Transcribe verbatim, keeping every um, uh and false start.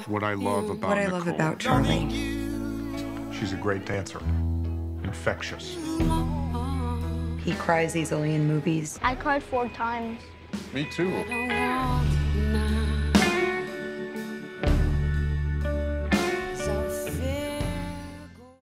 What I love about What I love Nicole, about Charlie. she's a great dancer. Infectious. He cries easily in movies. I cried four times. Me too.